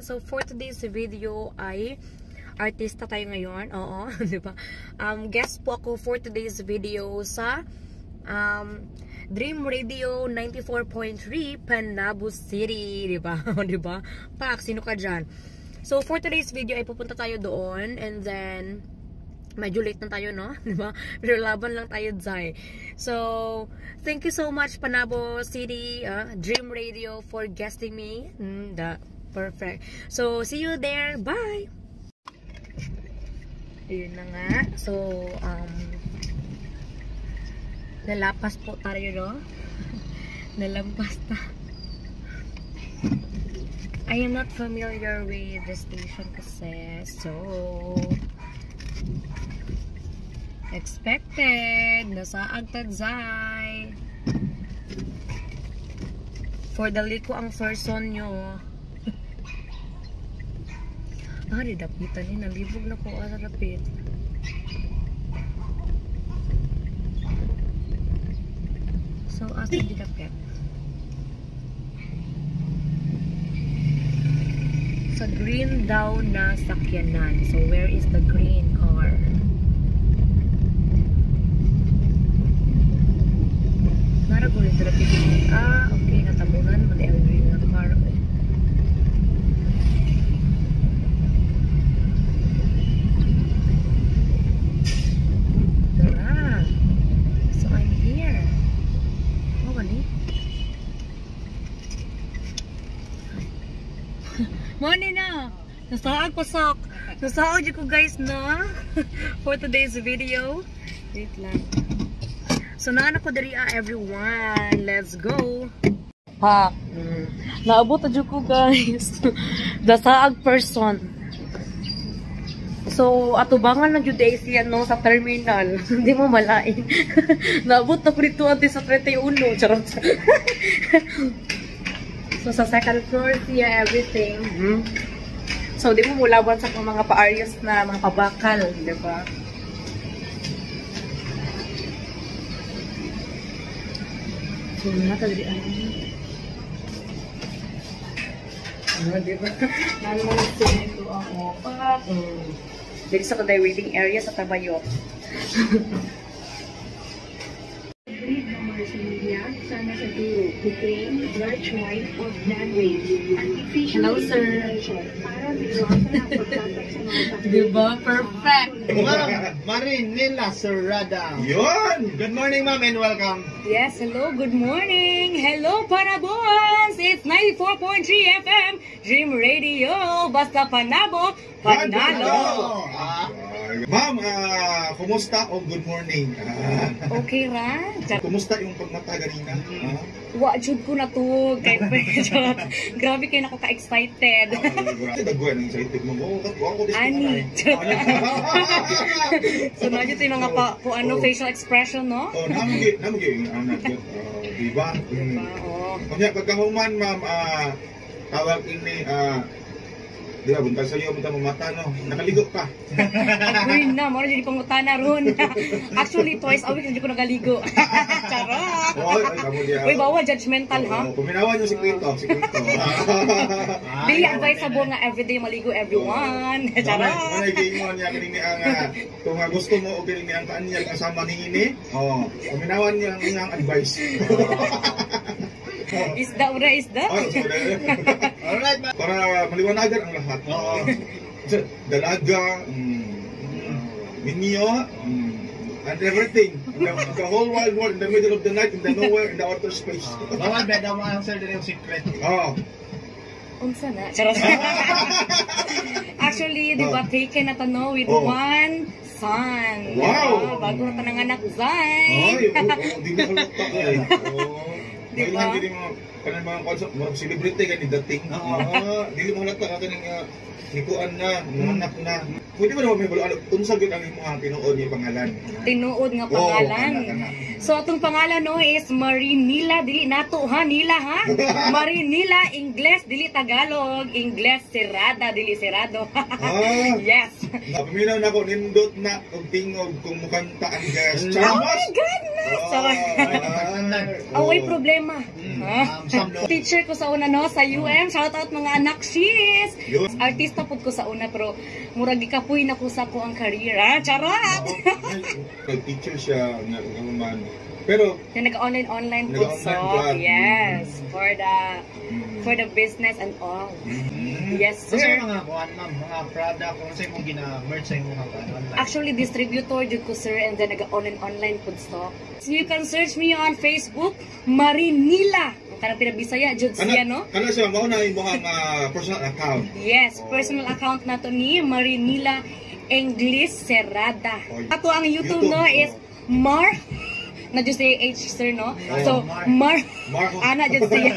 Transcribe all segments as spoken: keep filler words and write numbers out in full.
So for today's video ay artista tayo ngayon. Oo, di ba? Um, guest po ako for today's video sa um, Dream Radio ninety-four point three Panabo City, di ba? Di ba? Pak, sino ka dyan? So for today's video ay pupunta tayo doon, and then medyo late na tayo, no? Di ba? Pero laban lang tayo, Zay. So, thank you so much, Panabo City, uh, Dream Radio, for guesting me. Mm, the, perfect. So, see you there. Bye! Ayun na nga. So, um, nalapas po tayo, no? Nalampas na. I am not familiar with the station kasi. So, expected nasa Agtadzay for the liko ang person nyo. Ah, didapitan ni nalibog na ko sa rapid. So asa didapit sa green daw na sakyanan. So where is the green car? Naragulit na rapid. Ah, okay, natabunan mo na yung green na car. Okay. Tara. So I'm here. Oh, gani? Morning na! Nasaag pasok! Nasaag dyan ko guys na for today's video. Wait lang. So, naan ako dari ah, everyone. Let's go. Pak. Mm. Naabot na dyan ko, guys. Dasaag person. So, atubangan na dyan days yan, no, sa terminal. Hindi mo malain. Naabot na ko dito ati sa thirty-one. Charot. So, sa second floor siya, everything. Mm. So, di mo mulaban sa mga pa-areas na mga pabakal. Diba? So, nakadali ano. Ano, diba? Nalang nagsinin ito ang opa. Mm. Dito sa kaday waiting area sa Tabayot. Sana sa duro, between large white or runway. Hello, sir. Diba? Perfect. Marinela Serrada. Yun! Good morning, ma'am, and welcome. Yes, hello, good morning. Hello, Panabons! It's ninety-four point three F M, Dream Radio. Basta Panabo, Panalo. Ah, ma'am, uh, kumusta o good morning? Ah. Okay ra? Kumusta yung pagmata ganina? Ah. Wa, jud ko na to. Kay grabe kayo na ko ka-excited. Dagwan ang excited mo. Ani. So, na dito yung mga pa, kung ano, facial expression, no? Oh, namugi, namugi yung anak yun. Diba? Diba, oo. Kaya pagkahuman, ma'am, ah, tawag ini, ah, di ba, buntag sa'yo, buntag mo mata, no? Nakaligo ka. Green na, mara dyan pang utana ron. Actually, twice a week, hindi ko nagaligo. Charot! Oy, ay, kamo diya. Uy, bawa, judgmental, ha? Puminawan yung sikrito, sikrito. Di advisable nga everyday maligo everyone. Charot! Manay gingon niya, kining ang, kung gusto mo, o kining ang kaanyag kasama ni ini, oh, puminawan niya ang inyang advice. Isda, ura, isda? Oh, alright, ma. Para maliwanagan ang lahat. Oo. Dalaga, mm, minyo, mm, and everything. The, the whole wide world, in the middle of the night, in the nowhere, in the outer space. Bawal ba daw mo answer din yung secret? Oo. Unsa na? Charot. Actually, di ba, taken na tano with Oh. one son. Wow! Diba? Bago na tanang anak, Ay, Zay. di mo kalukta ka eh. Di Dili ba? Dili mo, kanang mga konsep, mga celebrity ka ni dating. Oo. Ah, dili mo halata ka kaning uh, nikuan na, mga anak na. pwede ba naman may balo, unsa gyud ang imong tinuod ni pangalan? Tinuod nga Oo, pangalan. kana, kana. So atong pangalan no is Marinila, dili nato ha, Nila ha. Marinila, Ingles, dili Tagalog, Ingles Serrada, dili Serrado. Ah, Yes. napaminaw na ko nindot na og tingog kung mukanta ang guest. Oh my goodness! Sarap. Oh, Away problema. Ha? Um, samlo. Teacher ko sa una no sa U M. Shout out mga anak sis. Yun. Artista pud ko sa una pero murag gikapoy na ko sa ko ang career. Ha? Charot. Nag-teacher siya nga man. Pero Yung nag-online online po Nag-online so vlog. yes for the mm, for the business and all. mm, Yes Sa sir. mga kuan ma'am, mga product kung sa imong gina-merge sa imong kuan online. Actually, distributor jud ko sir and then nag-online online po stock. So you can search me on Facebook, Marinila. Kanang pinabisaya jud siya no. Kana siya mao na imong uh, personal account. Yes, personal account na to ni Marinila English Serrada. Oh, Ato ang YouTube, YouTube, no oh. is Mar na jud say H sir no. Oh, So Mar Mar- ana jud siya.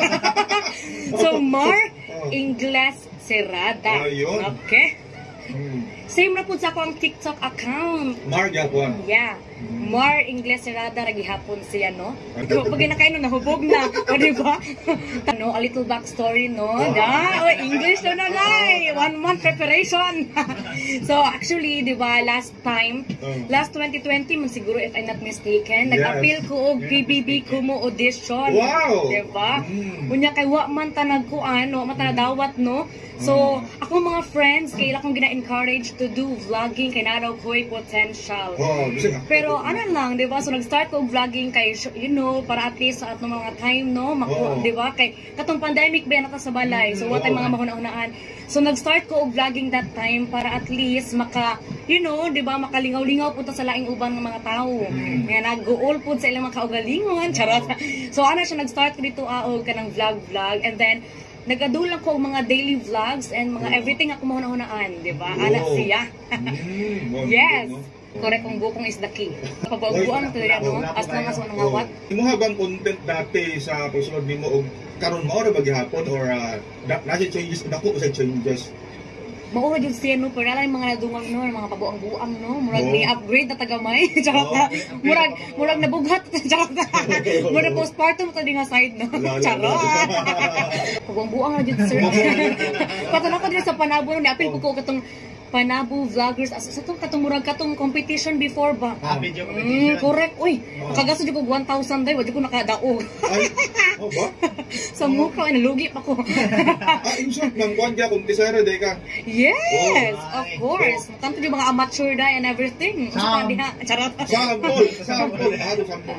So Mar Oh. English Serrada. Oh, yun. Okay. Hmm. Same ra pud sa akong TikTok account. Mar gyapon. Yeah. Mar English Serrada ra gihapon siya no. Ah. Pag ginakain no nahubog na, o di ba? No, a little backstory no. Da, oh, English na na nay. One month preparation. So actually, di ba, last time, Oh. last twenty twenty man siguro if I'm not mistaken, Yes. nag-appeal ko og P B B Kumu audition. Wow! Di ba? Mm. Unya kay wa man tanag ko ano, man tanadawat no. So, ako mga friends, kaya akong gina-encourage to do vlogging kay na daw ko'y potential. Oh, bisa ka. Pero ano lang, 'di ba? So nag-start ko og vlogging kay you know, para at least sa atong mga time no, Oo. mako, 'di ba? Kay katong pandemic ba naka sa balay. So what Oo. mga mahuna-hunaan. So nag-start ko og vlogging that time para at least maka you know, 'di ba, makalingaw-lingaw punta sa laing ubang ng mga tao. Nga nag-goal pud sa ilang mga kaugalingon, charot. So ana siya nag-start ko dito aog kanang vlog-vlog and then nagadulang ko og mga daily vlogs and mga everything ako mahuna-hunaan, 'di ba? Ana Oo. siya. Mm, wow, Yes. no? Correct, kung bukong is the key. Pabaguan to rin, no? As long as walang Oh. ngawat. Imo habang content dati sa pagsunod nimo og karon mao ra ba gihapon or uh, da, nasa changes dako sa changes. Maura yun siya, no? Pero alam yung mga nadungang, no? Mga pabuang-buang, no? Murag Oo. ni-upgrade na tagamay. Charot Oo. na. Murag, murag nabughat. Charot na. Murag postpartum ito din nga side, no? Lalo. Charot. Pabuang-buang na yun, sir. Patala ko din sa Panabo, no? Ni-apil ko ko katong Panabo vloggers. As sa itong katong murag katong competition before ba? Ah, video Mm, competition. correct. Uy, Oo. nakagasto dyan ko one thousand day. Wadi ko nakadaog. Ay, oh ba? Sa mukha, ay, nalugi pa ko. Ah, in short, nang kuan ka kung tisara day ka. Yes, Oh, of ay. course. Kanto yung mga amateur da and everything. Sa Sam. diha, charot. Sampol, sampol, haro sampol.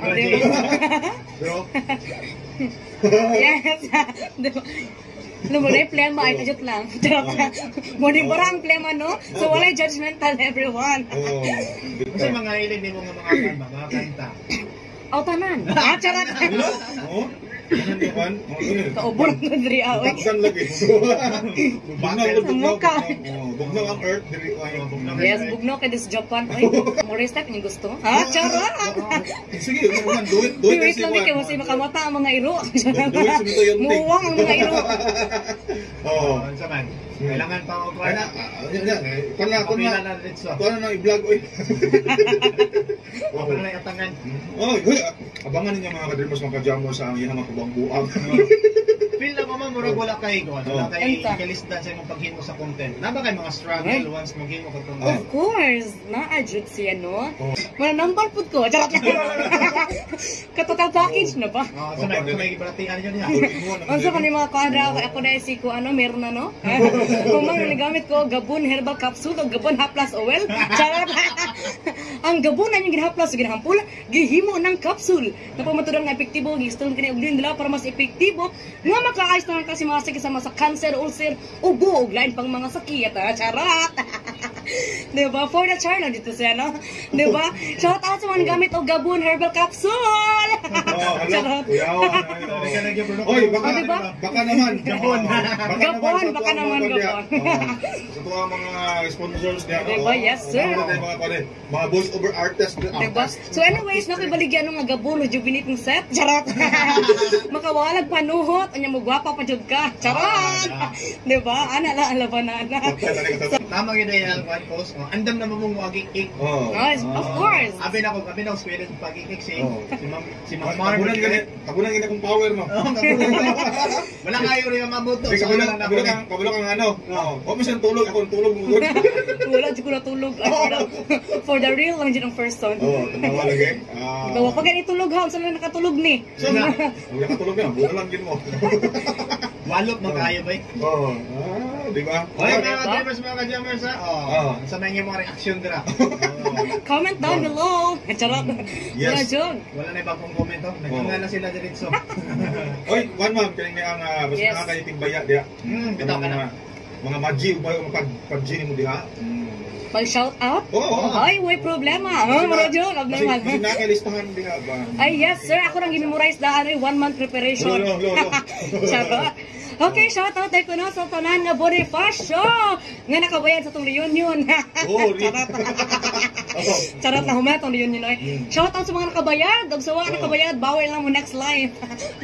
Bro. Yes. Diba? Alam mo na yung plema, ay tajot lang. Charot. Mo di barang plema, no? So walay judgmental everyone. Oh. Kung sa mga hilig nimo nga mga kan ba, mga kanta. Aw tanan. Ah, charot. Oh. Ano ni kuan? Oh, ano? Kaubor na diri aoy. Taksan lagi. Bugnaw, Sa mukha. Oh, bugnaw ang earth diri ay bugnaw. Yes, bugno kay this Japan. Ay, mo respect yung gusto. Ha, charot. Sige, man, do it, do it. Wait lang kay mo si makamata ang mga iro. Do it sumito yung thing. Muwang ang mga iro. Oh. Oh, sa man. Kailangan pa og kuan. Kana, kana ko Pamila na. na dito. Kuan na i-vlog oy. Wala na atangan. Oh, hoy, abangan ninyo mga kadrimos mga kajamo sa ang iyang mga kubang-buang. Feel na mo man murag wala kay kuan. Wala Oh. kay Enta. kalisdan sa imong paghimo sa content. Naba kay mga struggle once maghimo ka Oh. content. Of course, na-adjust siya, no? Oh. Mananambal po ko. Charot lang. Katotal package na ba? Oh, sa may sa may gibalatian niyo niya. Ang sa kanil mga kadra, ako dahil si ko, ano, meron na, no? Kung mga niligamit ko, Gabon Herbal Capsule o Gabon Haplas Oil. Charot. Ang Gabon na yung ginahaplas o ginahampula, gihimo ng capsule. Napamaturan nga epektibo, gistalong kini og nila para mas epektibo, nga makaayos na kasi mga sakit sama sa cancer, ulcer, ubo, ug lain pang mga sakit. Ha? Charot. Diba? For the channel dito siya, no? Diba? Shout out sa mga gamit o Gabon Herbal Capsule! Oh, hello. Charot. Yawa. Sabi ka lagi bro. Oy, baka, Oh, diba? baka naman. Gabon. Oh, baka Gabon, sa baka tuwang naman, mga Gabon. kanya. Oh, sa tuwang mga sponsors niya. Diba? Yes, sir. Mga, mga, mga, mga voice over artist. Diba? So anyways, nakibaligyan nung nga Gabon, rejuvenating set. Charot! Makawalag panuhot, anya mo gwapa pa jud ka. Charot! Diba? Ana lang ang labanan. Tama gyud yan kuan one post. Oh, andam na mo mong wagik-ik. Oh. Guys, of course. Abi na ko, abi na ko square sa pagik-ik si Oh. si Ma'am si Ma'am Mar. Tabunan gani, tabunan gani kung power no. Oh, tabunan. Wala kayo rin ang mabuto. Kasi So, kabila, wala na kabila ako. kang, kabila kang ano. Oo. Huwag mo siyang tulog, ako ang tulog mo. Oo, Wala di ko natulog. Ay, for, the, for the real lang dyan ang person. tanawa lagi. Ah. Ikaw, pag ganit tulog ha, saan lang nakatulog ni? So, huwag nakatulog na, buo lang gin mo. Walot mo kayo ba? Oo. Ah, di ba? Okay, Oh, mga diba? ka-jammers, mga ka-jammers ha. Oh, Oh. sa mga mga reaction dira. Comment down below. Charot. Yes. Wala dyan. Wala na ibang comment oh. Nagkanga na sila diretso. Oy, one ma'am, kaning may ang uh, basta Yes. nakakayiting baya diya. Hmm, Kanang bitaw ka na. mga mga magic ba yung pag-G mo diha? Mag-shout out? Oo, oo. Ay, may problema. Oh, mga dyan. Kasi kasi nakalistahan diha ba? Ay, yes, sir. Ako nang gimemorize na ano, one month preparation. Lo, lo, lo. Charot. Okay, shout out tayo ko na sa tanan nga Bonifacio nga nakabayad sa tong reunion. Oh, really? Charot. Charot na humat tong reunion ay. Mm. Shout out sa mga nakabayad, ug sa mga nakabayad, bawal lang mo next live.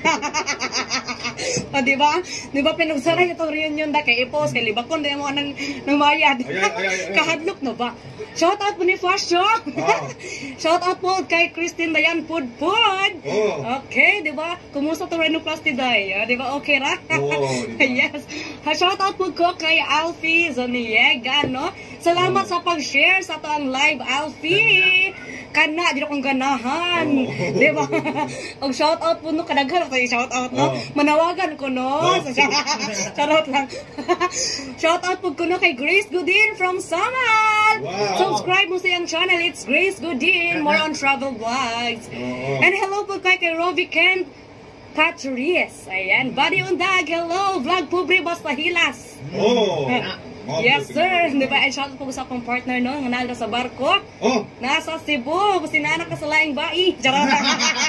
O, di ba? Di ba pinugsaray itong reunion da kay i-post kay libakon din mo nang nang bayad. Ay, ay, ay, ay, ay. Kahadlok no ba? Shout out Bonifacio. Oh. Shout out po kay Christine Dayan Pud Pud. Oh. Okay, di ba? Kumusta to Rhinoplasty Day? Ah, di ba? Okay ra? Oo, di ba? Yes. Ha, shout out po ko kay Alfie Zoniega, no? Salamat sa pag-share sa atong live, Alfie. Kana, di na kong ganahan. Oh. Di ba? Ang shout out po no, kadaghan ako yung shout out, no? Oh. Manawagan ko, no? Oh. Charot lang. Shout out po ko no kay Grace Goodin from Samal. Wow. Subscribe mo sa iyang channel. It's Grace Goodin. More on travel vlogs. Oo. And hello po kay kay Rovi Ken Patrice. Ayan. Body Undag. Hello. Vlog Pobre Basta Hilas. Oh. Oh, Yes, buti sir. naman. Di ba? And shout out po sa akong partner, no? Nga nalda sa barko. Oh. Nasa Cebu. Sinanak ka sa laing bai. Charot lang.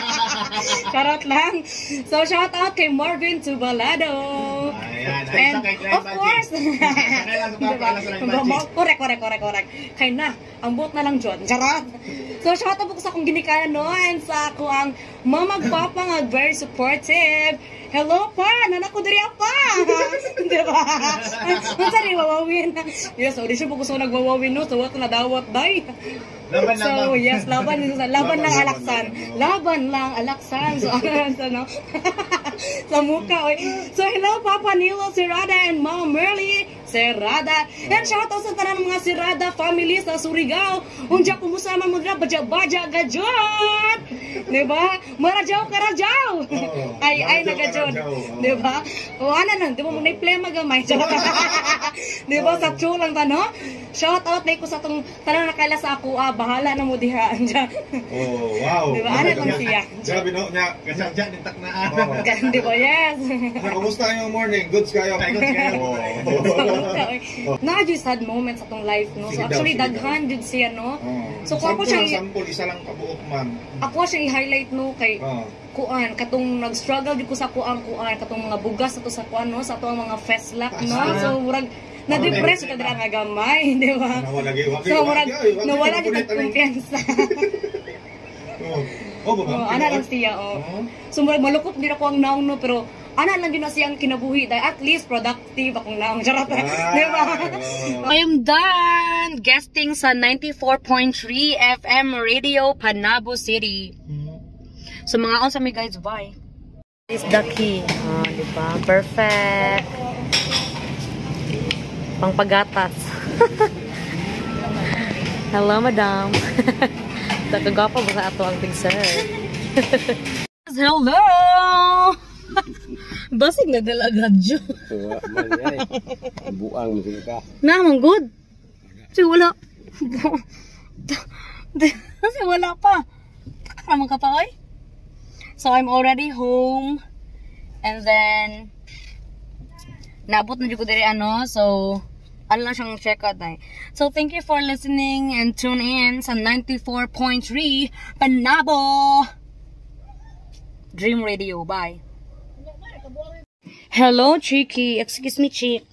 Charot lang. So, shout out kay Marvin Tubalado. Ayan, ay And isa kay Grand of Magic. course, Sakay lang sa diba? pagkala sa Grand Magic. Correct, correct, correct, correct. Kay na, ang buot na lang dyan. Charot. So, shout out po sa akong ginikayan, no? And sa ako ang mamagpapa nga very supportive. Hello pa, nanak ko diri pa. Diba? Ang sari wawawin. Yes, audition po ko sa nagwawawin, no? So, what na dawat, day. Laban lang, So, ma'am. yes, laban din sa laban Laban, lang laban, alaksan. laban, Laban lang alaksan. So, ano sa no? Sa mukha, oy. So, hello Papa Nilo Serrada and Mama Merly Serrada. And shout out sa tanan ng mga Serrada family sa Surigao. Unja kumusta man mo dira baja-baja gajot. Diba? Marajaw karajaw. Oo. Ay ay Marajaw, nagajot. karajaw, oo. Diba? O ano nang, di mo mo na-plema gamay. Diba? Sa chu lang ta, no? Shout out na ko sa tong tanan na kaila sa ako, ah, bahala na mo diha. Oh, wow. Diba? Ano lang siya? Grabe no, nya. Kasadya din taknaan. Oo. Gan, di ba? Yes. Nya, kumusta yung morning? Goods kayo? Ay, goods kayo. Oh. Na-adjust sad moments sa tong life, no? So Sige daw, actually, sige daw. daghan jud siya, no? Oh. So, kung ako Sample, siya- sample, isa lang kabuok man. Ako siya i-highlight, no, kay Oh. kuan, katong nag-struggle jud ko sa kuan, kuan, katong mga bugas ato sa kuan, no? Sa ato ang mga festlak, no? Ah. So, murag, na-depress ka dira nga gamay, di ba? Nawala lagi. Wag So, murag, nawala dito dito ang kumpiyansa. Oh. Oh, baba. Oh, ana lang siya, oh. Oh. So, murag malukop din ako ang naong, no? Pero, ana lang din na siyang kinabuhi dahil at least productive akong naong. Charot. Ah, Di ba? oh. I am done guesting sa ninety-four point three F M Radio, Panabo City. So, mga on sa mi guys, bye. This is the key. Oh, di ba? Perfect. Pangpagatas. Hello, madam. Takagapa ba sa ato ang pigser? Hello! Basig na dalaga, Jo. Tuwa man ay. Buang mo ka. Naman, good. Kasi wala. Kasi wala pa. Naman ka pa, oy. So, I'm already home. And then, naabot na dyan ko diri, ano. So, ano lang siyang check out, ay. So, thank you for listening and tune in sa ninety-four point three Panabo Dream Radio. Bye. Hello, Chiki. Excuse me, Chick.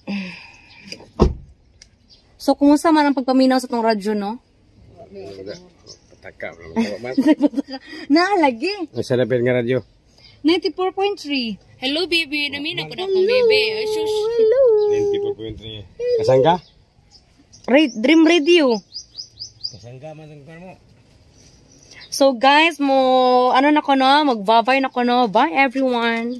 So, kumusta man ang pagpaminaw sa tong radyo, no? Pataka man. Naalagi. Ang salapin nga radyo. ninety-four point three. Hello, baby. Naminaw ko na akong baby. Ay, sus. ninety-four point three. Kasan ka? Ra- Dream Radio. Kasangga man ang mo. So guys, mo ano na ko no, mag-bye na ko no. Bye everyone.